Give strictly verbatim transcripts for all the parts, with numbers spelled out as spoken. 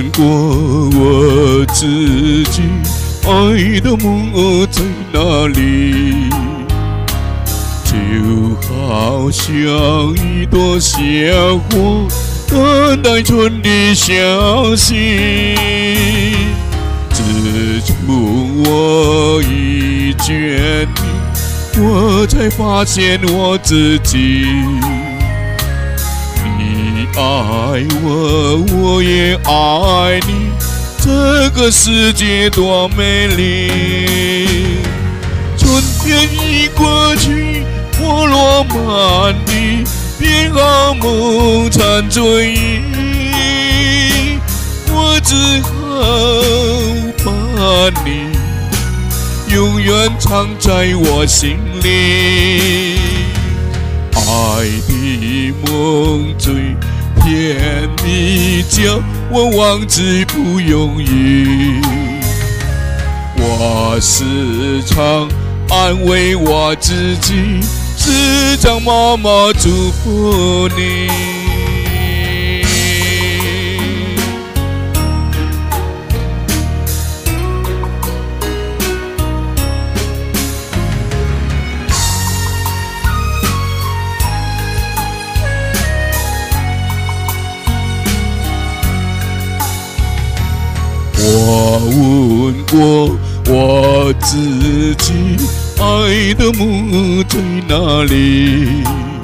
问过我自己，爱的梦在哪里？就好像一朵鲜花，等待春的消息。自从我遇见你，我才发现我自己。你爱我，我也爱你，这个世界多美丽。春天已过去，花落满地，变好梦缠追忆。我只好把你永远藏在我心里。爱的梦最甜蜜，叫我忘记不容易。我时常安慰我自己，时常默默祝福你。我问过我自己，爱的梦在哪里？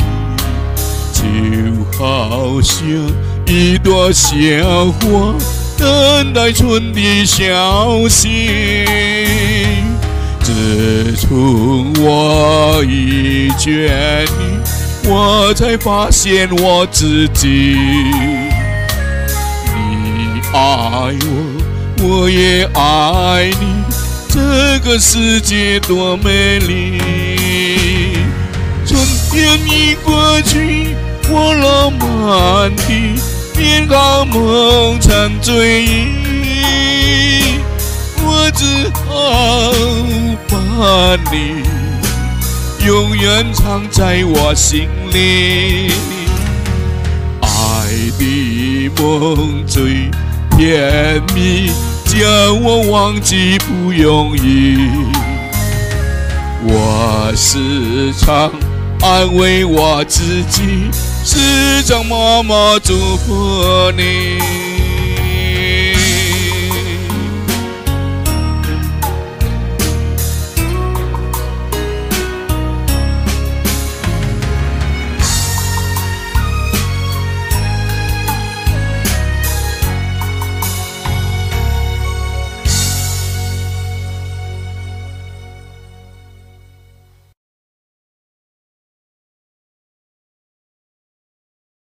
就好像一朵鲜花，等待春的消息。自从我遇见你，我才发现我自己。你爱我，我也爱你，这个世界多美丽。春天已过去，花落满地，变好梦缠追忆。我只好把你永远藏在我心里。爱的梦最甜蜜，叫我忘记不容易。我时常安慰我自己，时常默默祝福你。